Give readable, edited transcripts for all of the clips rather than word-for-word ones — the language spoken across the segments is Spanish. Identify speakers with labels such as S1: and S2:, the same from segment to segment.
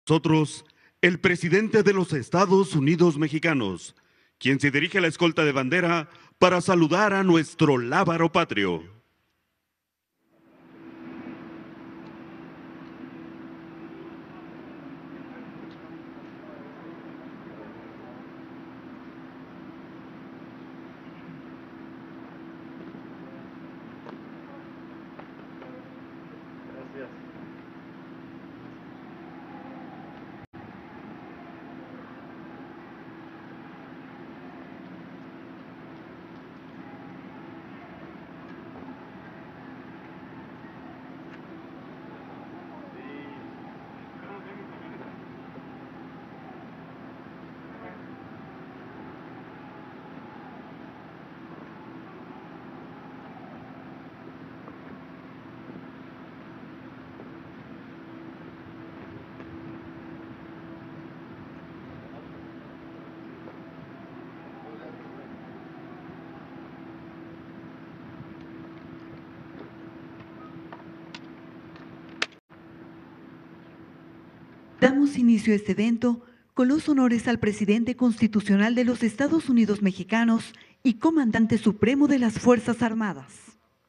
S1: Nosotros, el presidente de los Estados Unidos mexicanos, quien se dirige a la escolta de bandera para saludar a nuestro lábaro patrio.
S2: Damos inicio a este evento con los honores al presidente constitucional de los Estados Unidos mexicanos y comandante supremo de las Fuerzas Armadas.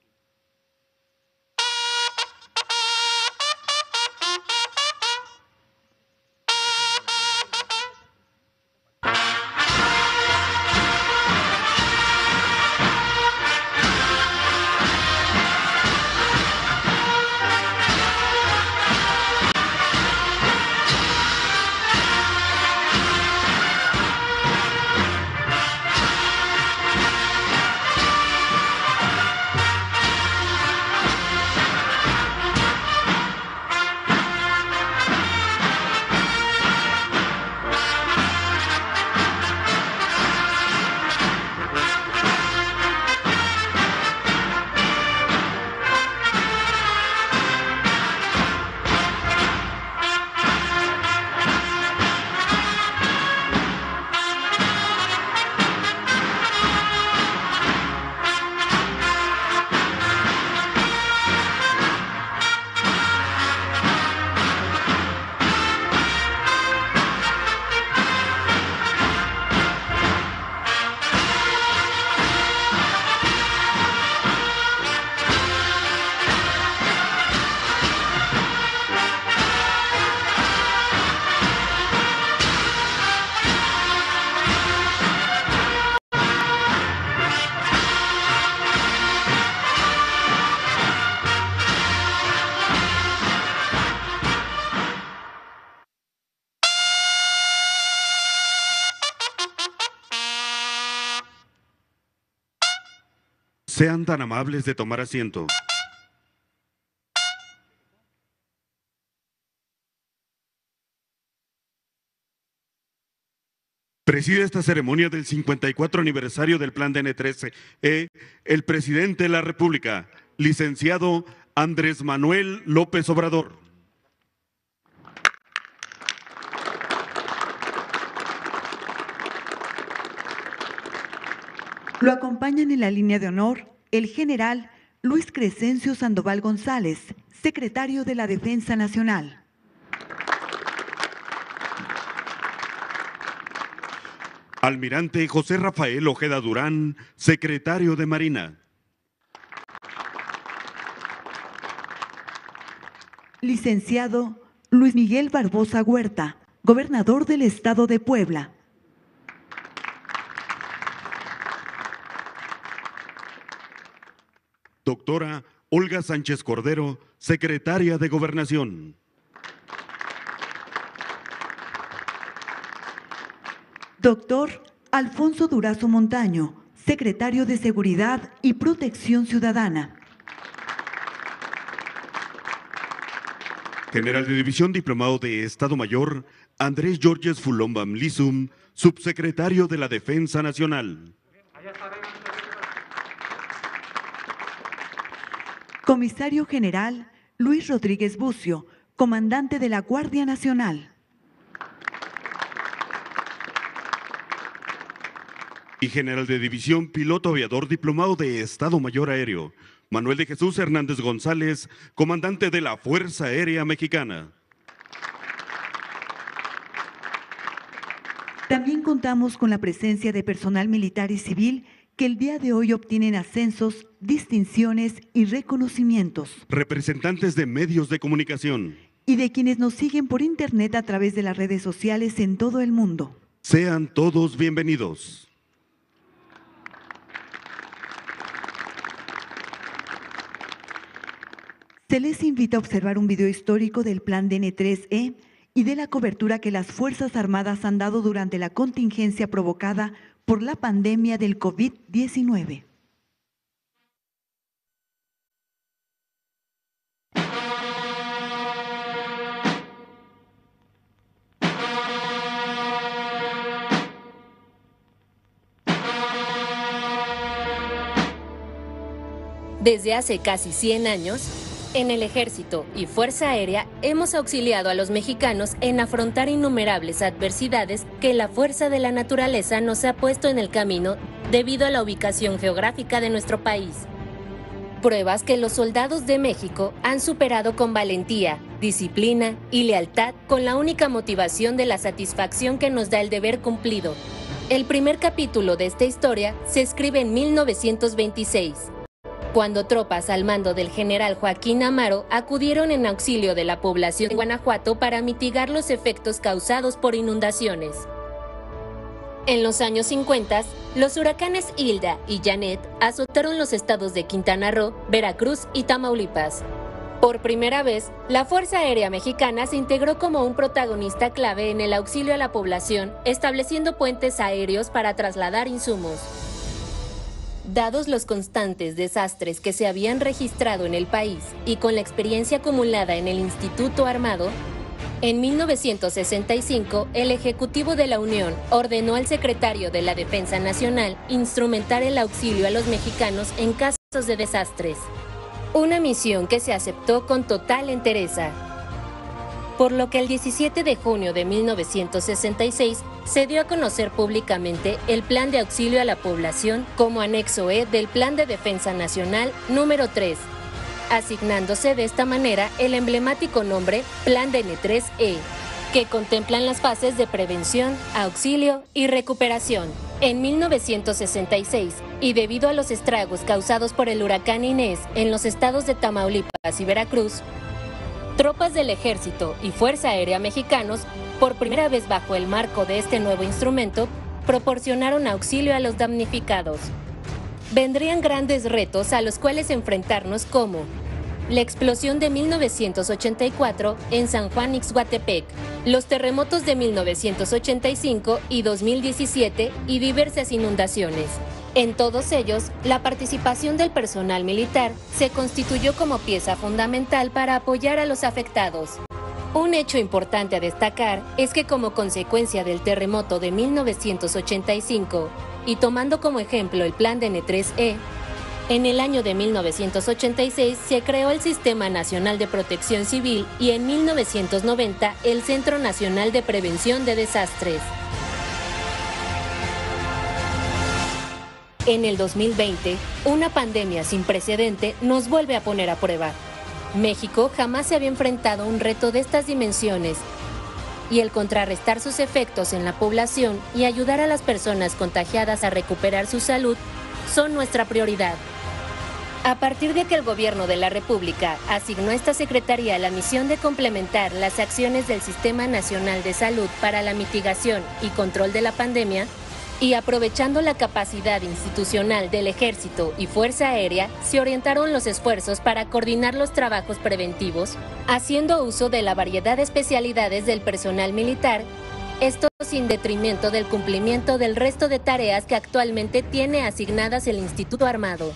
S1: Sean tan amables de tomar asiento. Preside esta ceremonia del 54 aniversario del Plan DN3E el presidente de la República, licenciado Andrés Manuel López Obrador.
S2: Lo acompañan en la línea de honor el general Luis Crescencio Sandoval González, secretario de la Defensa Nacional.
S1: Almirante José Rafael Ojeda Durán, secretario de Marina.
S2: Licenciado Luis Miguel Barbosa Huerta, gobernador del Estado de Puebla.
S1: Doctora Olga Sánchez Cordero, secretaria de Gobernación.
S2: Doctor Alfonso Durazo Montaño, secretario de Seguridad y Protección Ciudadana.
S1: General de División Diplomado de Estado Mayor, Andrés Georges Fulombam Lizum, subsecretario de la Defensa Nacional.
S2: Comisario General Luis Rodríguez Bucio, comandante de la Guardia Nacional.
S1: Y General de División Piloto Aviador Diplomado de Estado Mayor Aéreo, Manuel de Jesús Hernández González, comandante de la Fuerza Aérea Mexicana.
S2: También contamos con la presencia de personal militar y civil que el día de hoy obtienen ascensos, distinciones y reconocimientos.
S1: Representantes de medios de comunicación.
S2: Y de quienes nos siguen por internet a través de las redes sociales en todo el mundo.
S1: Sean todos bienvenidos.
S2: Se les invita a observar un video histórico del Plan DN3E y de la cobertura que las Fuerzas Armadas han dado durante la contingencia provocada por la pandemia del COVID-19.
S3: Desde hace casi 100 años, en el Ejército y Fuerza Aérea hemos auxiliado a los mexicanos en afrontar innumerables adversidades que la fuerza de la naturaleza nos ha puesto en el camino debido a la ubicación geográfica de nuestro país. Pruebas que los soldados de México han superado con valentía, disciplina y lealtad con la única motivación de la satisfacción que nos da el deber cumplido. El primer capítulo de esta historia se escribe en 1926. Cuando tropas al mando del general Joaquín Amaro acudieron en auxilio de la población de Guanajuato para mitigar los efectos causados por inundaciones. En los años 50, los huracanes Hilda y Janet azotaron los estados de Quintana Roo, Veracruz y Tamaulipas. Por primera vez, la Fuerza Aérea Mexicana se integró como un protagonista clave en el auxilio a la población, estableciendo puentes aéreos para trasladar insumos. Dados los constantes desastres que se habían registrado en el país y con la experiencia acumulada en el Instituto Armado, en 1965 el Ejecutivo de la Unión ordenó al secretario de la Defensa Nacional instrumentar el auxilio a los mexicanos en casos de desastres. Una misión que se aceptó con total entereza. Por lo que el 17 de junio de 1966 se dio a conocer públicamente el Plan de Auxilio a la Población como anexo E del Plan de Defensa Nacional número 3, asignándose de esta manera el emblemático nombre Plan DN3E, que contemplan las fases de prevención, auxilio y recuperación. En 1966, y debido a los estragos causados por el huracán Inés en los estados de Tamaulipas y Veracruz, tropas del Ejército y Fuerza Aérea mexicanos, por primera vez bajo el marco de este nuevo instrumento, proporcionaron auxilio a los damnificados. Vendrían grandes retos a los cuales enfrentarnos como la explosión de 1984 en San Juan Ixhuatepec, los terremotos de 1985 y 2017 y diversas inundaciones. En todos ellos, la participación del personal militar se constituyó como pieza fundamental para apoyar a los afectados. Un hecho importante a destacar es que como consecuencia del terremoto de 1985 y tomando como ejemplo el Plan DN3E, en el año de 1986 se creó el Sistema Nacional de Protección Civil y en 1990 el Centro Nacional de Prevención de Desastres. En el 2020, una pandemia sin precedente nos vuelve a poner a prueba. México jamás se había enfrentado a un reto de estas dimensiones, y el contrarrestar sus efectos en la población y ayudar a las personas contagiadas a recuperar su salud son nuestra prioridad. A partir de que el Gobierno de la República asignó a esta Secretaría la misión de complementar las acciones del Sistema Nacional de Salud para la mitigación y control de la pandemia, y aprovechando la capacidad institucional del Ejército y Fuerza Aérea, se orientaron los esfuerzos para coordinar los trabajos preventivos, haciendo uso de la variedad de especialidades del personal militar, esto sin detrimento del cumplimiento del resto de tareas que actualmente tiene asignadas el Instituto Armado.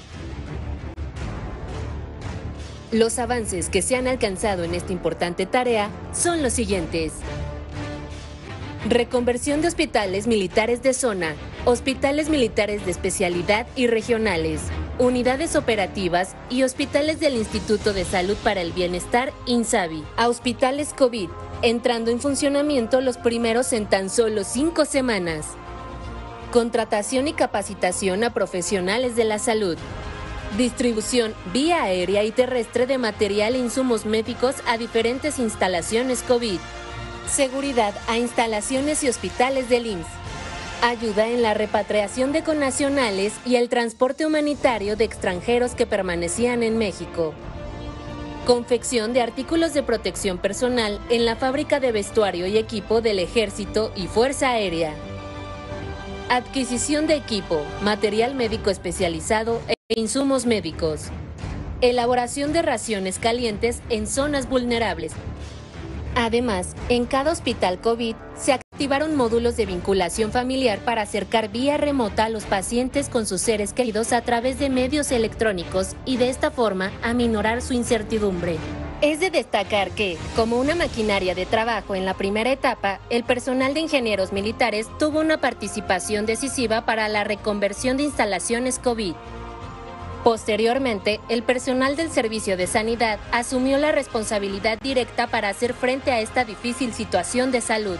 S3: Los avances que se han alcanzado en esta importante tarea son los siguientes. Reconversión de hospitales militares de zona, hospitales militares de especialidad y regionales, unidades operativas y hospitales del Instituto de Salud para el Bienestar, INSABI, a hospitales COVID, entrando en funcionamiento los primeros en tan solo 5 semanas. Contratación y capacitación a profesionales de la salud. Distribución vía aérea y terrestre de material e insumos médicos a diferentes instalaciones COVID. Seguridad a instalaciones y hospitales del IMSS. Ayuda en la repatriación de connacionales y el transporte humanitario de extranjeros que permanecían en México. Confección de artículos de protección personal en la fábrica de vestuario y equipo del Ejército y Fuerza Aérea. Adquisición de equipo, material médico especializado e insumos médicos. Elaboración de raciones calientes en zonas vulnerables. Además, en cada hospital COVID se activaron módulos de vinculación familiar para acercar vía remota a los pacientes con sus seres queridos a través de medios electrónicos y de esta forma aminorar su incertidumbre. Es de destacar que, como una maquinaria de trabajo en la primera etapa, el personal de ingenieros militares tuvo una participación decisiva para la reconversión de instalaciones COVID. Posteriormente, el personal del Servicio de Sanidad asumió la responsabilidad directa para hacer frente a esta difícil situación de salud.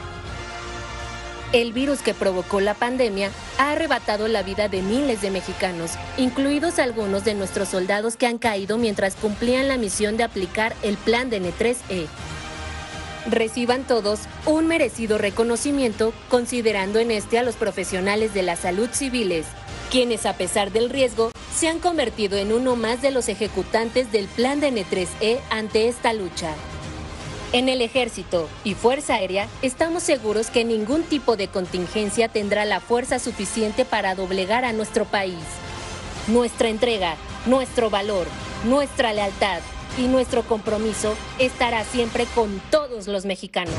S3: El virus que provocó la pandemia ha arrebatado la vida de miles de mexicanos, incluidos algunos de nuestros soldados que han caído mientras cumplían la misión de aplicar el plan de N3E. Reciban todos un merecido reconocimiento, considerando en este a los profesionales de la salud civiles, quienes a pesar del riesgo se han convertido en uno más de los ejecutantes del plan de N3E ante esta lucha. En el Ejército y Fuerza Aérea estamos seguros que ningún tipo de contingencia tendrá la fuerza suficiente para doblegar a nuestro país. Nuestra entrega, nuestro valor, nuestra lealtad y nuestro compromiso estará siempre con todos los mexicanos.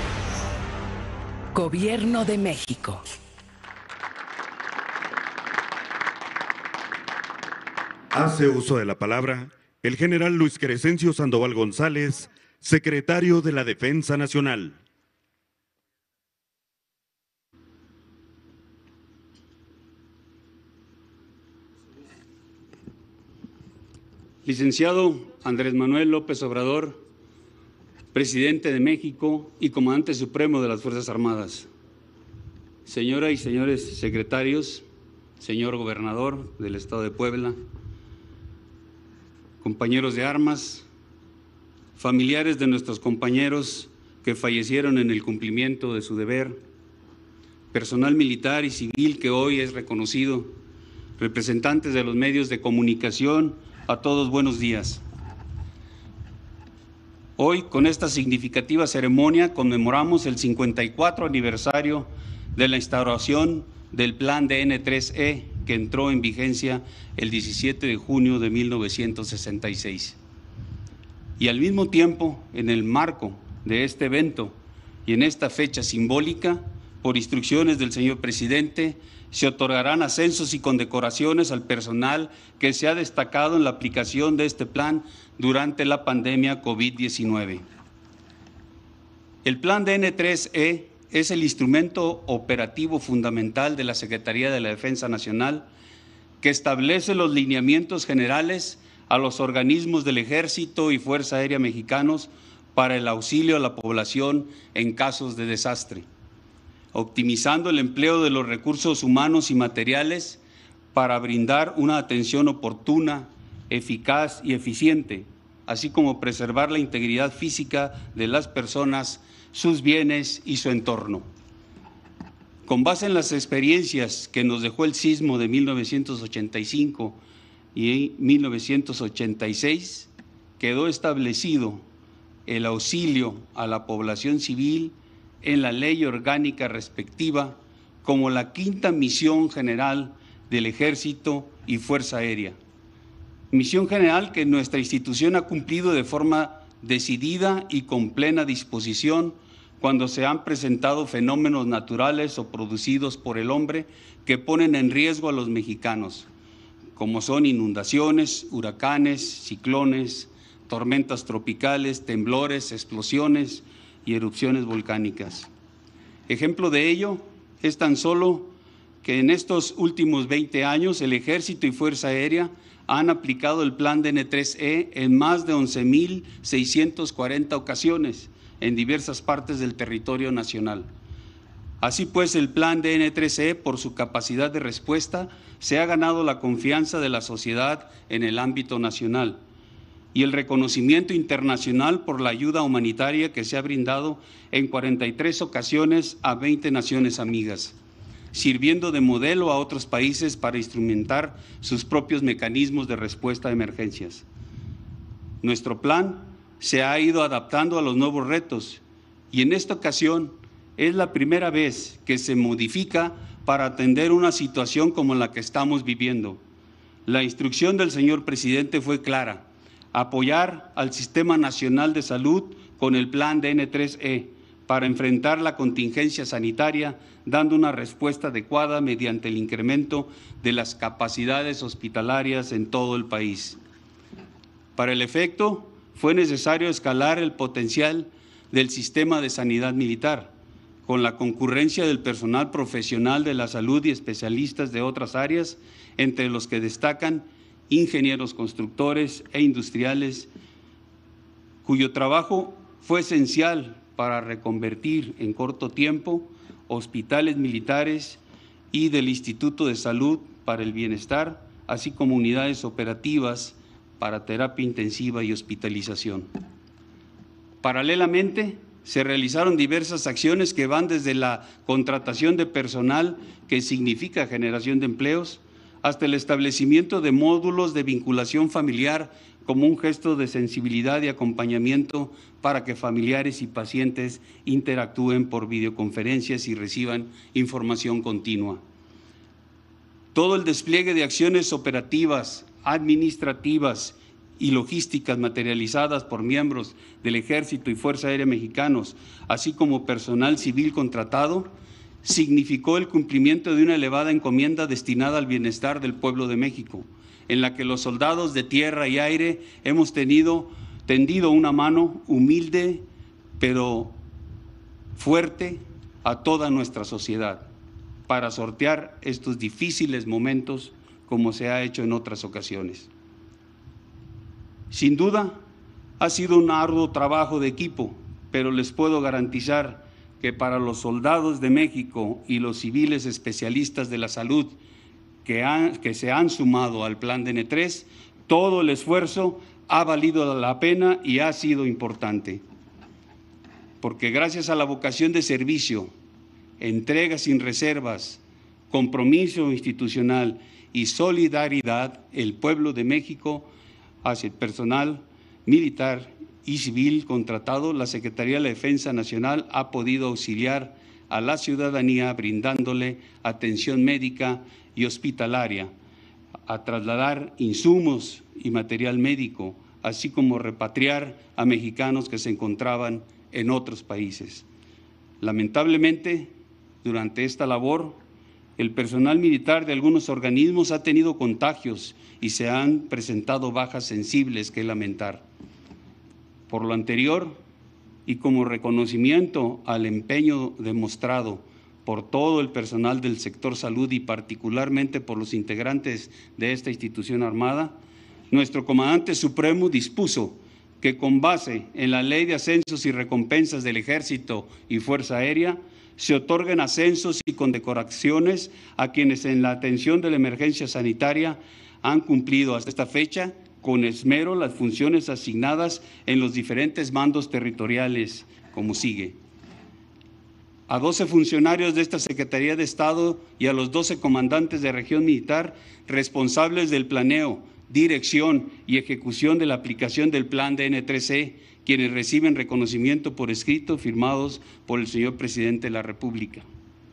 S4: Gobierno de México.
S1: Hace uso de la palabra el general Luis Crescencio Sandoval González, secretario de la Defensa Nacional.
S5: Licenciado Andrés Manuel López Obrador, presidente de México y comandante supremo de las Fuerzas Armadas. Señoras y señores secretarios, señor gobernador del Estado de Puebla, compañeros de armas, familiares de nuestros compañeros que fallecieron en el cumplimiento de su deber, personal militar y civil que hoy es reconocido, representantes de los medios de comunicación, a todos buenos días. Hoy, con esta significativa ceremonia, conmemoramos el 54 aniversario de la instauración del Plan de N3E, que entró en vigencia el 17 de junio de 1966. Y al mismo tiempo, en el marco de este evento y en esta fecha simbólica, por instrucciones del señor presidente, se otorgarán ascensos y condecoraciones al personal que se ha destacado en la aplicación de este plan durante la pandemia COVID-19. El plan de N3E es el instrumento operativo fundamental de la Secretaría de la Defensa Nacional, que establece los lineamientos generales a los organismos del Ejército y Fuerza Aérea mexicanos para el auxilio a la población en casos de desastre, optimizando el empleo de los recursos humanos y materiales para brindar una atención oportuna, eficaz y eficiente, así como preservar la integridad física de las personas, sus bienes y su entorno. Con base en las experiencias que nos dejó el sismo de 1985 y 1986, quedó establecido el auxilio a la población civil en la ley orgánica respectiva como la quinta misión general del Ejército y Fuerza Aérea. Misión general que nuestra institución ha cumplido de forma decidida y con plena disposición cuando se han presentado fenómenos naturales o producidos por el hombre que ponen en riesgo a los mexicanos, como son inundaciones, huracanes, ciclones, tormentas tropicales, temblores, explosiones y erupciones volcánicas. Ejemplo de ello es tan solo que en estos últimos 20 años el Ejército y Fuerza Aérea han aplicado el plan de N3E en más de 11,640 ocasiones en diversas partes del territorio nacional. Así pues, el plan de N3E, por su capacidad de respuesta, se ha ganado la confianza de la sociedad en el ámbito nacional y el reconocimiento internacional por la ayuda humanitaria que se ha brindado en 43 ocasiones a 20 naciones amigas. sirviendo de modelo a otros países para instrumentar sus propios mecanismos de respuesta a emergencias. Nuestro plan se ha ido adaptando a los nuevos retos y en esta ocasión es la primera vez que se modifica para atender una situación como la que estamos viviendo. La instrucción del señor presidente fue clara: apoyar al Sistema Nacional de Salud con el plan de N3E para enfrentar la contingencia sanitaria, dando una respuesta adecuada mediante el incremento de las capacidades hospitalarias en todo el país. Para el efecto, fue necesario escalar el potencial del sistema de sanidad militar, con la concurrencia del personal profesional de la salud y especialistas de otras áreas, entre los que destacan ingenieros constructores e industriales, cuyo trabajo fue esencial para reconvertir en corto tiempo hospitales militares y del Instituto de Salud para el Bienestar, así como unidades operativas para terapia intensiva y hospitalización. Paralelamente, se realizaron diversas acciones que van desde la contratación de personal, que significa generación de empleos, hasta el establecimiento de módulos de vinculación familiar como un gesto de sensibilidad y acompañamiento para que familiares y pacientes interactúen por videoconferencias y reciban información continua. Todo el despliegue de acciones operativas, administrativas y logísticas materializadas por miembros del Ejército y Fuerza Aérea mexicanos, así como personal civil contratado, significó el cumplimiento de una elevada encomienda destinada al bienestar del pueblo de México, en la que los soldados de tierra y aire hemos tendido una mano humilde pero fuerte a toda nuestra sociedad para sortear estos difíciles momentos como se ha hecho en otras ocasiones. Sin duda, ha sido un arduo trabajo de equipo, pero les puedo garantizar que para los soldados de México y los civiles especialistas de la salud que se han sumado al plan de N3, todo el esfuerzo ha valido la pena y ha sido importante. Porque gracias a la vocación de servicio, entrega sin reservas, compromiso institucional y solidaridad, el pueblo de México hacia el personal militar y civil contratado, la Secretaría de la Defensa Nacional ha podido auxiliar a la ciudadanía brindándole atención médica y hospitalaria, a trasladar insumos y material médico, así como repatriar a mexicanos que se encontraban en otros países. Lamentablemente, durante esta labor, el personal militar de algunos organismos ha tenido contagios y se han presentado bajas sensibles que lamentar. Por lo anterior, y como reconocimiento al empeño demostrado por todo el personal del sector salud y particularmente por los integrantes de esta institución armada, nuestro comandante supremo dispuso que con base en la Ley de Ascensos y Recompensas del Ejército y Fuerza Aérea se otorguen ascensos y condecoraciones a quienes en la atención de la emergencia sanitaria han cumplido hasta esta fecha con esmero las funciones asignadas en los diferentes mandos territoriales, como sigue. A 12 funcionarios de esta Secretaría de Estado y a los 12 comandantes de región militar responsables del planeo, dirección y ejecución de la aplicación del plan de N3E, quienes reciben reconocimiento por escrito firmados por el señor Presidente de la República.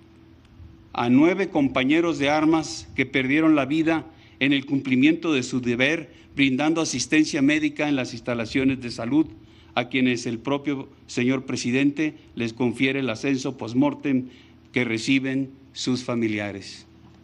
S5: A 9 compañeros de armas que perdieron la vida en el cumplimiento de su deber, brindando asistencia médica en las instalaciones de salud, a quienes el propio señor Presidente les confiere el ascenso post-mortem que reciben sus familiares.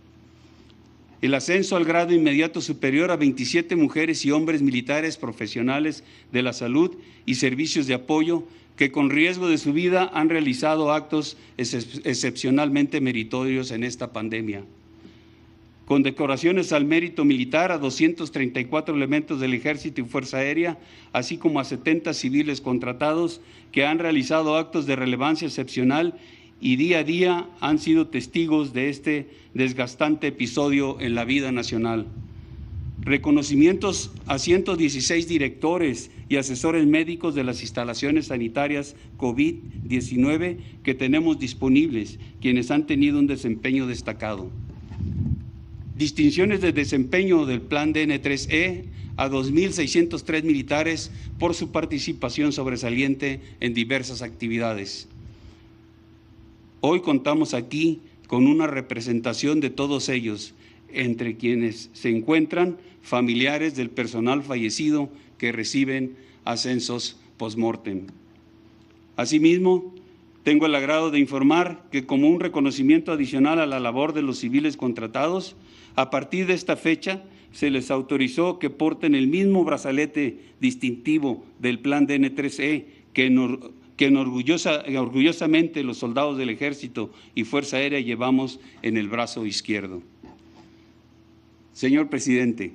S5: El ascenso al grado inmediato superior a 27 mujeres y hombres militares profesionales de la salud y servicios de apoyo que con riesgo de su vida han realizado actos excepcionalmente meritorios en esta pandemia. Condecoraciones al mérito militar a 234 elementos del Ejército y Fuerza Aérea, así como a 70 civiles contratados que han realizado actos de relevancia excepcional y día a día han sido testigos de este desgastante episodio en la vida nacional. Reconocimientos a 116 directores y asesores médicos de las instalaciones sanitarias COVID-19 que tenemos disponibles, quienes han tenido un desempeño destacado. Distinciones de desempeño del Plan DN3E a 2.603 militares por su participación sobresaliente en diversas actividades. Hoy contamos aquí con una representación de todos ellos, entre quienes se encuentran familiares del personal fallecido que reciben ascensos post-mortem. Asimismo, tengo el agrado de informar que como un reconocimiento adicional a la labor de los civiles contratados, a partir de esta fecha se les autorizó que porten el mismo brazalete distintivo del Plan DN3E que orgullosamente los soldados del Ejército y Fuerza Aérea llevamos en el brazo izquierdo. Señor presidente,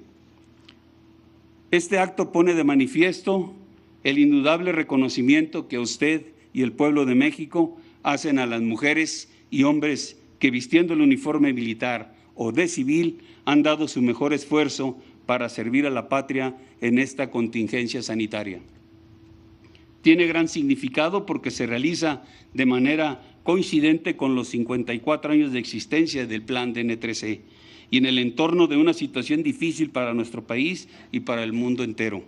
S5: este acto pone de manifiesto el indudable reconocimiento que usted y el pueblo de México hacen a las mujeres y hombres que, vistiendo el uniforme militar o de civil, han dado su mejor esfuerzo para servir a la patria en esta contingencia sanitaria. Tiene gran significado porque se realiza de manera coincidente con los 54 años de existencia del Plan DN3E y en el entorno de una situación difícil para nuestro país y para el mundo entero.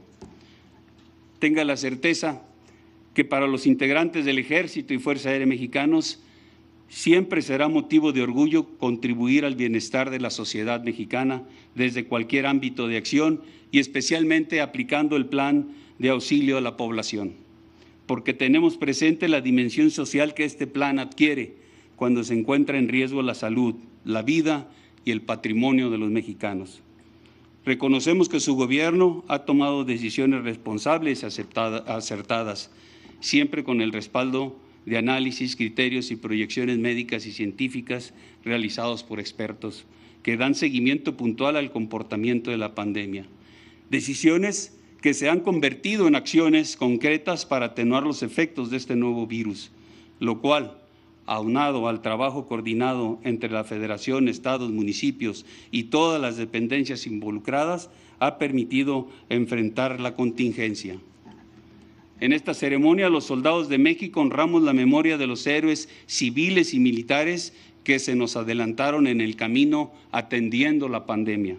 S5: Tenga la certeza que para los integrantes del Ejército y Fuerza Aérea mexicanos siempre será motivo de orgullo contribuir al bienestar de la sociedad mexicana desde cualquier ámbito de acción y especialmente aplicando el plan de auxilio a la población, porque tenemos presente la dimensión social que este plan adquiere cuando se encuentra en riesgo la salud, la vida y el patrimonio de los mexicanos. Reconocemos que su gobierno ha tomado decisiones responsables y acertadas, siempre con el respaldo de análisis, criterios y proyecciones médicas y científicas realizados por expertos que dan seguimiento puntual al comportamiento de la pandemia. Decisiones que se han convertido en acciones concretas para atenuar los efectos de este nuevo virus, lo cual, aunado al trabajo coordinado entre la Federación, estados, municipios y todas las dependencias involucradas, ha permitido enfrentar la contingencia. En esta ceremonia, los soldados de México honramos la memoria de los héroes civiles y militares que se nos adelantaron en el camino atendiendo la pandemia.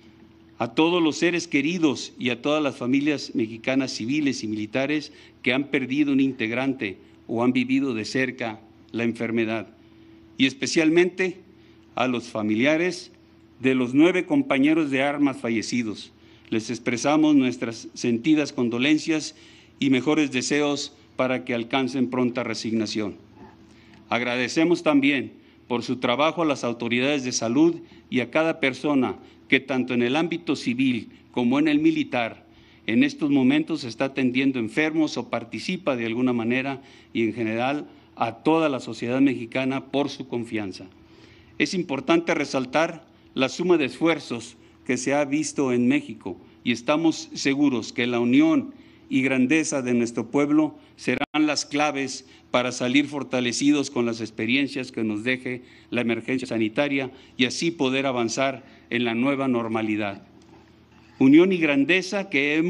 S5: A todos los seres queridos y a todas las familias mexicanas civiles y militares que han perdido un integrante o han vivido de cerca la enfermedad, y especialmente a los familiares de los 9 compañeros de armas fallecidos. Les expresamos nuestras sentidas condolencias y mejores deseos para que alcancen pronta resignación. Agradecemos también por su trabajo a las autoridades de salud y a cada persona que tanto en el ámbito civil como en el militar en estos momentos está atendiendo enfermos o participa de alguna manera y en general a toda la sociedad mexicana por su confianza. Es importante resaltar la suma de esfuerzos que se ha visto en México y estamos seguros que la unión y grandeza de nuestro pueblo serán las claves para salir fortalecidos con las experiencias que nos deje la emergencia sanitaria y así poder avanzar en la nueva normalidad. Unión y grandeza que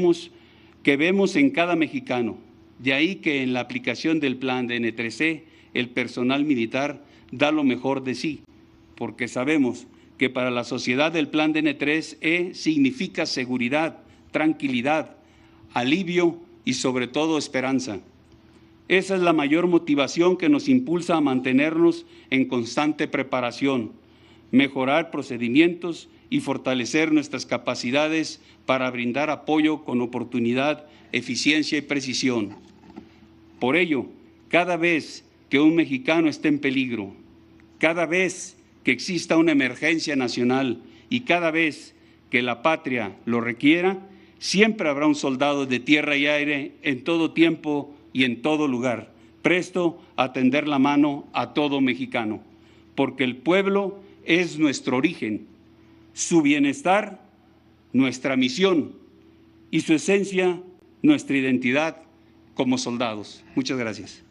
S5: vemos en cada mexicano. De ahí que en la aplicación del plan DN3E, el personal militar da lo mejor de sí, porque sabemos que para la sociedad el plan DN3E significa seguridad, tranquilidad, alivio y sobre todo esperanza. Esa es la mayor motivación que nos impulsa a mantenernos en constante preparación, mejorar procedimientos y fortalecer nuestras capacidades para brindar apoyo con oportunidad, eficiencia y precisión. Por ello, cada vez que un mexicano esté en peligro, cada vez que exista una emergencia nacional y cada vez que la patria lo requiera, siempre habrá un soldado de tierra y aire en todo tiempo y en todo lugar, presto a tender la mano a todo mexicano, porque el pueblo es nuestro origen, su bienestar, nuestra misión y su esencia, nuestra identidad como soldados. Muchas gracias.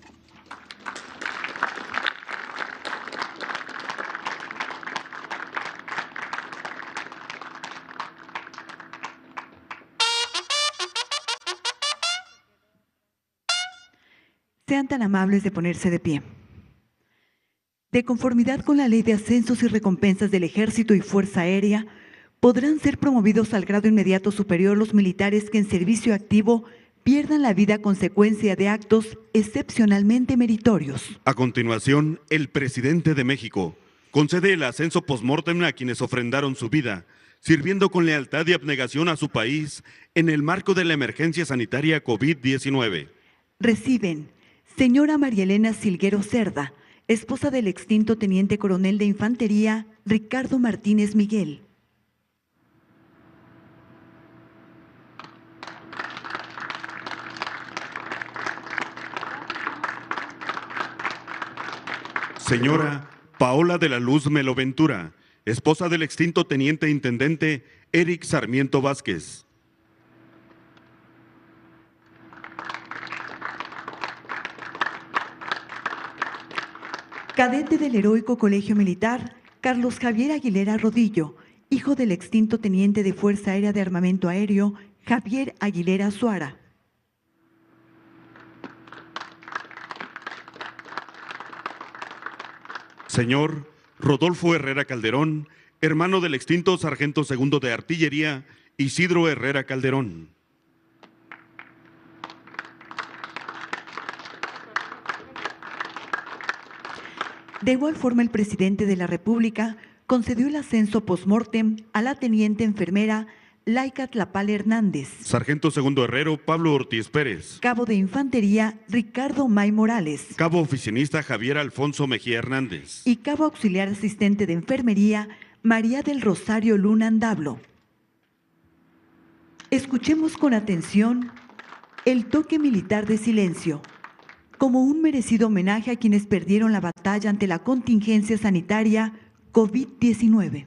S2: Sean tan amables de ponerse de pie. De conformidad con la Ley de Ascensos y Recompensas del Ejército y Fuerza Aérea, podrán ser promovidos al grado inmediato superior los militares que en servicio activo pierdan la vida a consecuencia de actos excepcionalmente meritorios.
S1: A continuación, el presidente de México concede el ascenso post-mortem a quienes ofrendaron su vida, sirviendo con lealtad y abnegación a su país en el marco de la emergencia sanitaria COVID-19.
S2: Reciben señora María Elena Silguero Cerda, esposa del extinto teniente coronel de infantería Ricardo Martínez Miguel.
S1: Señora Paola de la Luz Meloventura, esposa del extinto teniente intendente Eric Sarmiento Vázquez.
S2: Cadete del Heroico Colegio Militar, Carlos Javier Aguilera Rodillo, hijo del extinto teniente de Fuerza Aérea de Armamento Aéreo, Javier Aguilera Suara.
S1: Señor Rodolfo Herrera Calderón, hermano del extinto sargento segundo de artillería, Isidro Herrera Calderón.
S2: De igual forma, el presidente de la República concedió el ascenso post-mortem a la teniente enfermera Laika Tlapal Hernández.
S1: Sargento segundo herrero Pablo Ortiz Pérez.
S2: Cabo de Infantería Ricardo May Morales.
S1: Cabo oficinista Javier Alfonso Mejía Hernández.
S2: Y cabo auxiliar asistente de enfermería María del Rosario Luna Andablo. Escuchemos con atención el toque militar de silencio, como un merecido homenaje a quienes perdieron la batalla ante la contingencia sanitaria COVID-19.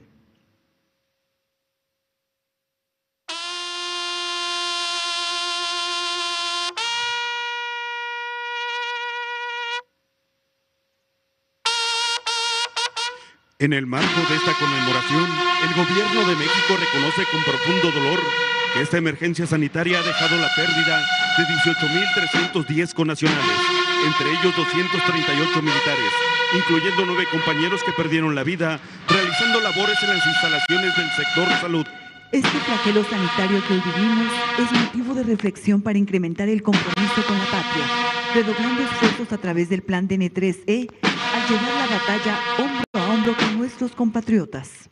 S1: En el marco de esta conmemoración, el Gobierno de México reconoce con profundo dolor que esta emergencia sanitaria ha dejado la pérdida de 18.310 connacionales, entre ellos 238 militares, incluyendo 9 compañeros que perdieron la vida realizando labores en las instalaciones del sector salud.
S2: Este flagelo sanitario que hoy vivimos es motivo de reflexión para incrementar el compromiso con la patria, redoblando esfuerzos a través del Plan DN3E al llevar la batalla hombro a hombro con nuestros compatriotas.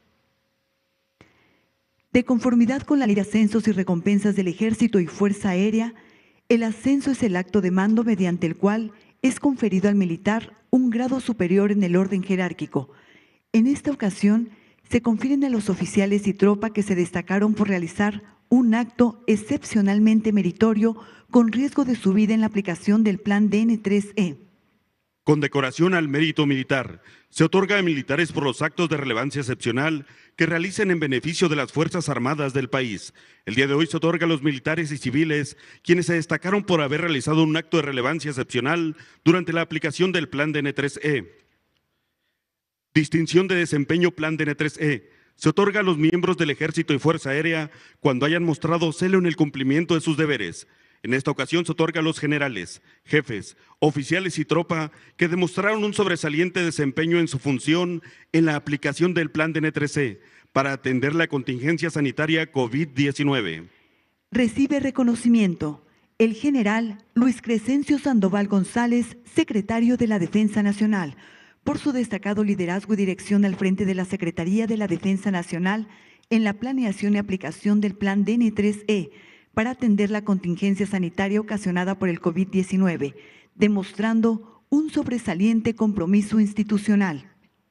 S2: De conformidad con la Ley de Ascensos y Recompensas del Ejército y Fuerza Aérea, el ascenso es el acto de mando mediante el cual es conferido al militar un grado superior en el orden jerárquico. En esta ocasión, se confieren a los oficiales y tropa que se destacaron por realizar un acto excepcionalmente meritorio con riesgo de su vida en la aplicación del Plan DN3E.
S1: Condecoración al mérito militar. Se otorga a militares por los actos de relevancia excepcional que realicen en beneficio de las Fuerzas Armadas del país. El día de hoy se otorga a los militares y civiles quienes se destacaron por haber realizado un acto de relevancia excepcional durante la aplicación del Plan DN3E. Distinción de desempeño Plan DN3E. Se otorga a los miembros del Ejército y Fuerza Aérea cuando hayan mostrado celo en el cumplimiento de sus deberes. En esta ocasión se otorga a los generales, jefes, oficiales y tropa que demostraron un sobresaliente desempeño en su función en la aplicación del Plan DN3E para atender la contingencia sanitaria COVID-19.
S2: Recibe reconocimiento el general Luis Crescencio Sandoval González, secretario de la Defensa Nacional, por su destacado liderazgo y dirección al frente de la Secretaría de la Defensa Nacional en la planeación y aplicación del Plan DN3E para atender la contingencia sanitaria ocasionada por el COVID-19, demostrando un sobresaliente compromiso institucional.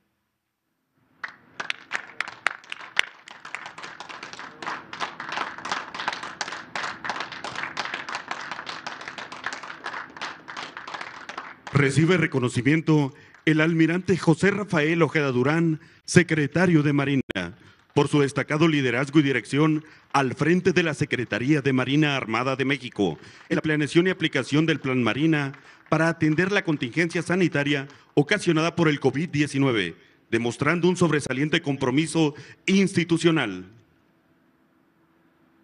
S1: Recibe reconocimiento el almirante José Rafael Ojeda Durán, secretario de Marina, por su destacado liderazgo y dirección al frente de la Secretaría de Marina Armada de México en la planeación y aplicación del Plan Marina para atender la contingencia sanitaria ocasionada por el COVID-19, demostrando un sobresaliente compromiso institucional.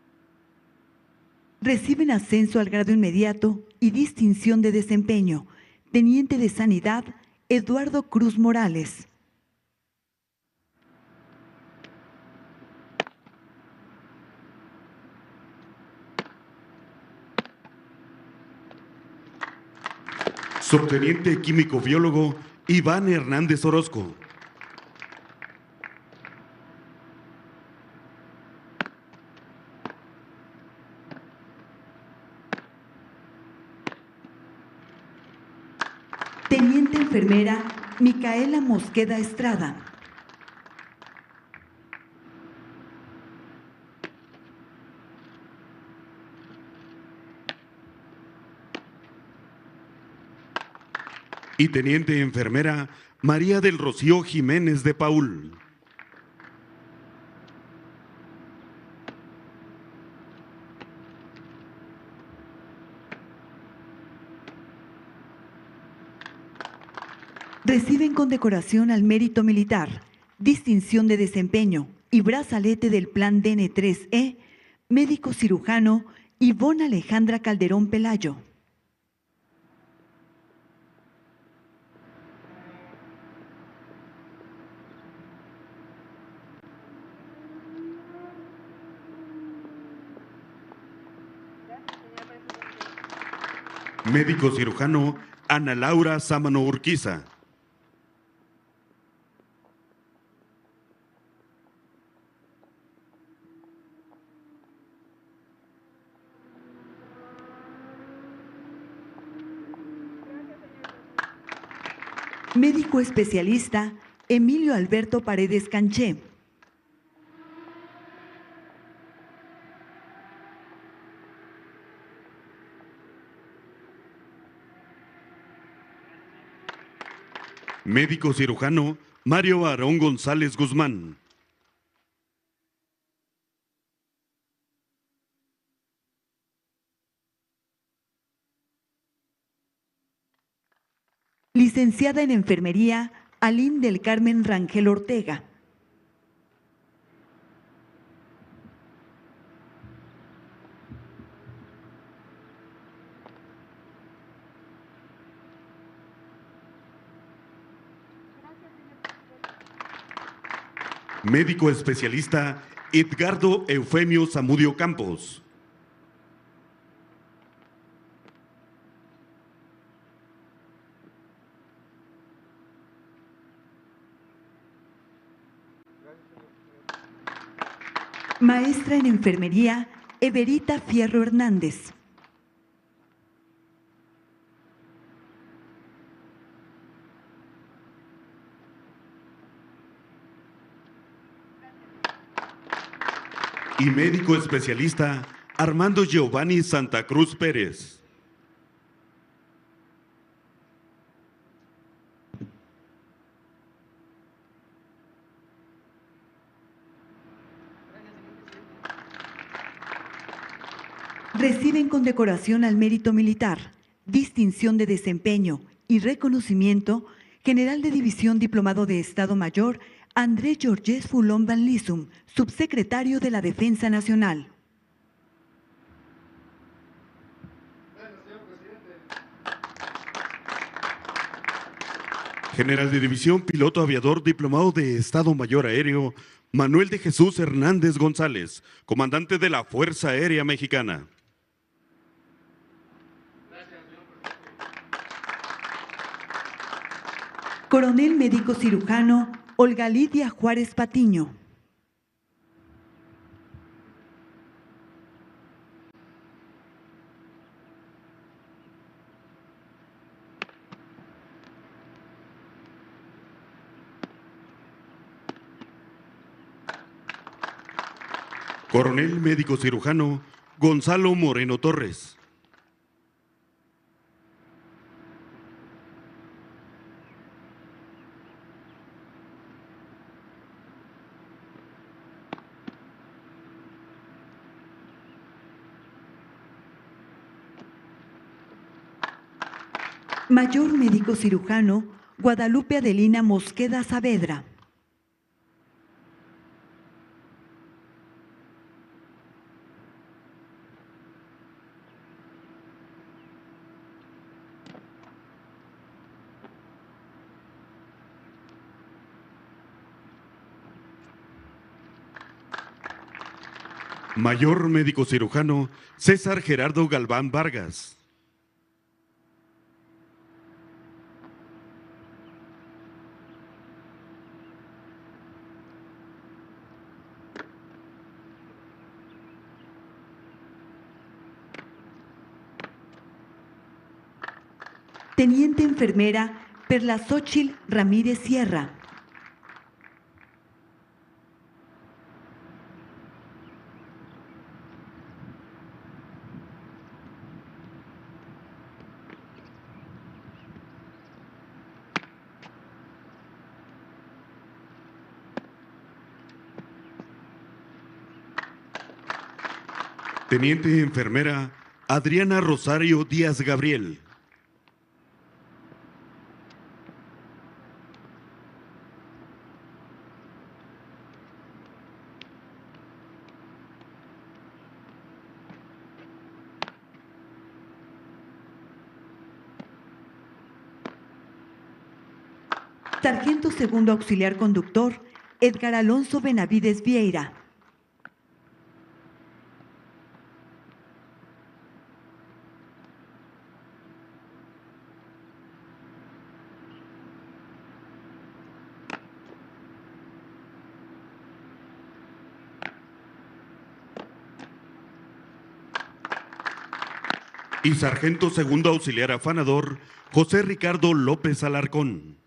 S2: Reciben ascenso al grado inmediato y distinción de desempeño Teniente de Sanidad, Eduardo Cruz Morales.
S1: Subteniente Químico Biólogo, Iván Hernández Orozco.
S2: Teniente Enfermera, Micaela Mosqueda Estrada.
S1: Y Teniente Enfermera, María del Rocío Jiménez de Paul.
S2: Reciben condecoración al mérito militar, distinción de desempeño y brazalete del Plan DN3E, médico cirujano Ivonne Alejandra Calderón Pelayo.
S1: Médico cirujano, Ana Laura Sámano Urquiza.
S2: Médico especialista, Emilio Alberto Paredes Canché.
S1: Médico cirujano, Mario Aarón González Guzmán.
S2: Licenciada en Enfermería, Aline del Carmen Rangel Ortega.
S1: Médico especialista, Edgardo Eufemio Zamudio Campos.
S2: Maestra en Enfermería, Everita Fierro Hernández.
S1: Y médico especialista, Armando Giovanni Santa Cruz Pérez.
S2: Reciben condecoración al mérito militar, distinción de desempeño y reconocimiento, General de División Diplomado de Estado Mayor, Andrés Georges Fulón Van Lissum, subsecretario de la Defensa Nacional.
S1: General de División, Piloto Aviador, Diplomado de Estado Mayor Aéreo, Manuel de Jesús Hernández González, Comandante de la Fuerza Aérea Mexicana.
S2: Coronel Médico Cirujano, Olga Lidia Juárez Patiño.
S1: Coronel Médico Cirujano, Gonzalo Moreno Torres.
S2: Mayor Médico Cirujano, Guadalupe Adelina Mosqueda Saavedra.
S1: Mayor médico cirujano César Gerardo Galván Vargas.
S2: Teniente enfermera Perla Xóchitl Ramírez Sierra.
S1: Teniente enfermera Adriana Rosario Díaz Gabriel.
S2: Sargento segundo auxiliar conductor Edgar Alonso Benavides Vieira.
S1: Y sargento segundo auxiliar afanador José Ricardo López Alarcón.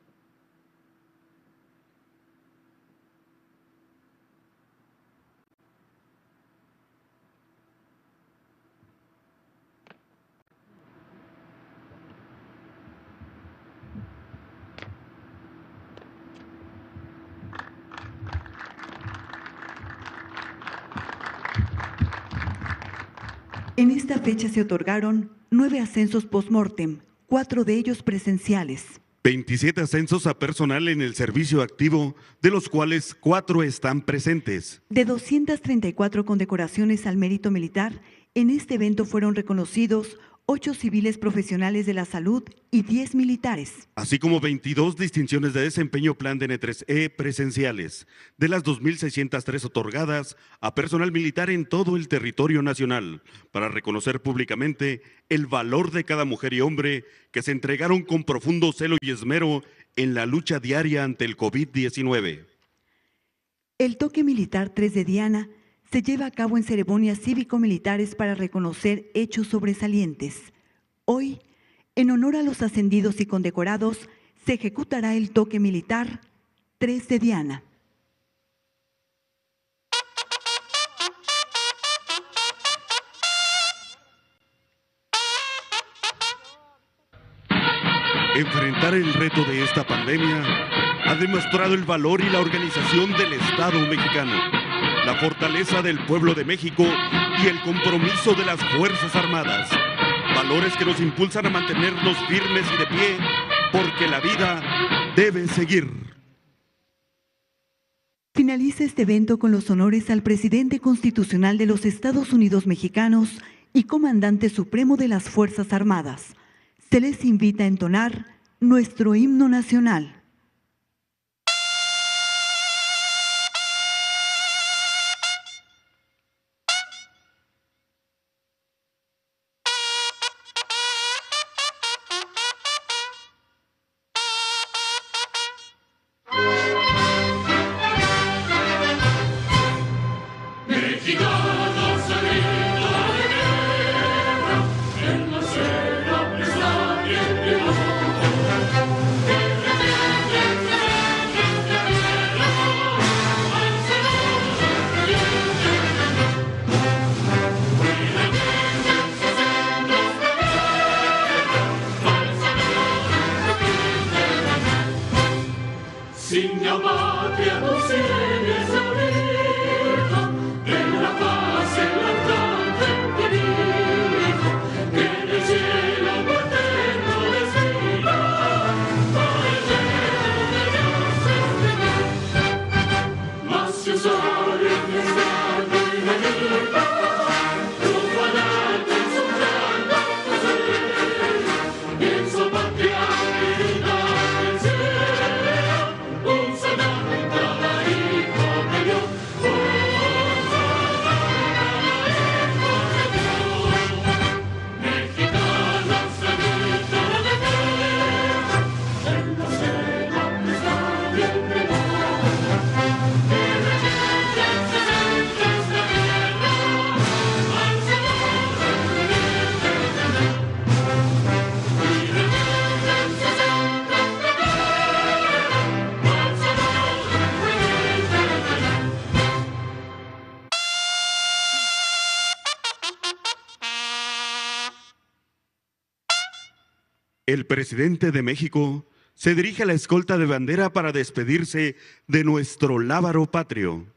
S2: En esta fecha se otorgaron 9 ascensos post-mortem, 4 de ellos presenciales.
S1: 27 ascensos a personal en el servicio activo, de los cuales 4 están presentes.
S2: De 234 condecoraciones al mérito militar, en este evento fueron reconocidos 8 civiles profesionales de la salud y 10 militares.
S1: Así como 22 distinciones de desempeño Plan de N3E presenciales, de las 2.603 otorgadas a personal militar en todo el territorio nacional, para reconocer públicamente el valor de cada mujer y hombre que se entregaron con profundo celo y esmero en la lucha diaria ante el COVID-19.
S2: El toque militar 3 de Diana se lleva a cabo en ceremonias cívico-militares para reconocer hechos sobresalientes. Hoy, en honor a los ascendidos y condecorados, se ejecutará el toque militar 3 de Diana.
S1: Enfrentar el reto de esta pandemia ha demostrado el valor y la organización del Estado mexicano, la fortaleza del pueblo de México y el compromiso de las Fuerzas Armadas. Valores que nos impulsan a mantenernos firmes y de pie, porque la vida debe seguir.
S2: Finaliza este evento con los honores al presidente constitucional de los Estados Unidos mexicanos y comandante supremo de las Fuerzas Armadas. Se les invita a entonar nuestro himno nacional.
S1: El presidente de México se dirige a la escolta de bandera para despedirse de nuestro lábaro patrio.